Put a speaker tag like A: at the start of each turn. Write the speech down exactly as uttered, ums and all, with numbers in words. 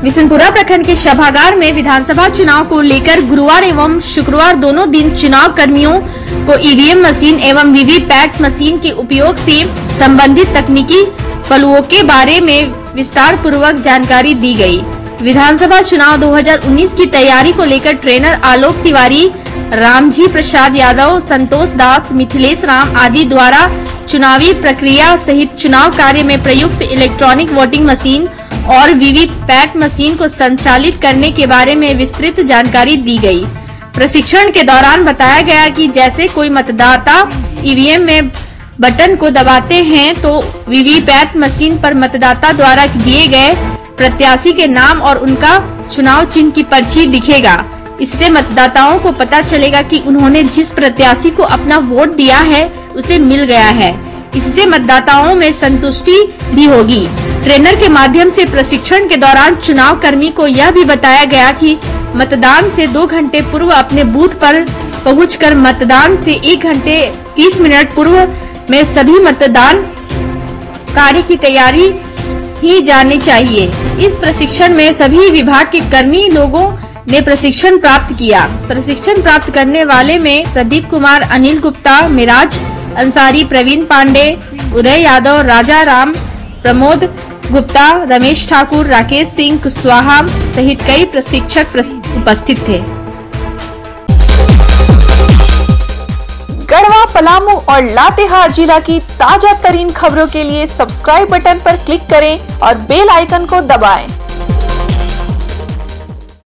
A: बिशनपुरा प्रखंड के सभागार में विधानसभा चुनाव को लेकर गुरुवार एवं शुक्रवार दोनों दिन चुनाव कर्मियों को ईवीएम मशीन एवं वीवीपैट मशीन के उपयोग से संबंधित तकनीकी पहलुओं के बारे में विस्तार पूर्वक जानकारी दी गई। विधानसभा चुनाव दो हज़ार उन्नीस की तैयारी को लेकर ट्रेनर आलोक तिवारी, रामजी प्रसाद यादव, संतोष दास, मिथिलेश राम आदि द्वारा चुनावी प्रक्रिया सहित चुनाव कार्य में प्रयुक्त इलेक्ट्रॉनिक वोटिंग मशीन और वीवीपैट मशीन को संचालित करने के बारे में विस्तृत जानकारी दी गई। प्रशिक्षण के दौरान बताया गया कि जैसे कोई मतदाता ईवीएम में बटन को दबाते हैं तो वीवीपैट मशीन पर मतदाता द्वारा दिए गए प्रत्याशी के नाम और उनका चुनाव चिन्ह की पर्ची दिखेगा। इससे मतदाताओं को पता चलेगा कि उन्होंने जिस प्रत्याशी को अपना वोट दिया है उसे मिल गया है। इससे मतदाताओं में संतुष्टि भी होगी। ट्रेनर के माध्यम से प्रशिक्षण के दौरान चुनाव कर्मी को यह भी बताया गया कि मतदान से दो घंटे पूर्व अपने बूथ पर पहुंचकर मतदान से एक घंटे तीस मिनट पूर्व में सभी मतदान कार्य की तैयारी ही जानी चाहिए। इस प्रशिक्षण में सभी विभाग के कर्मी लोगों ने प्रशिक्षण प्राप्त किया। प्रशिक्षण प्राप्त करने वाले में प्रदीप कुमार, अनिल गुप्ता, मिराज अंसारी, प्रवीण पांडे, उदय यादव, राजा राम, प्रमोद गुप्ता, रमेश ठाकुर, राकेश सिंह कुशवाहा सहित कई प्रशिक्षक उपस्थित थे।
B: गढ़वा, पलामू और लातेहार जिला की ताजा तरीन खबरों के लिए सब्सक्राइब बटन पर क्लिक करें और बेल आइकन को दबाएं।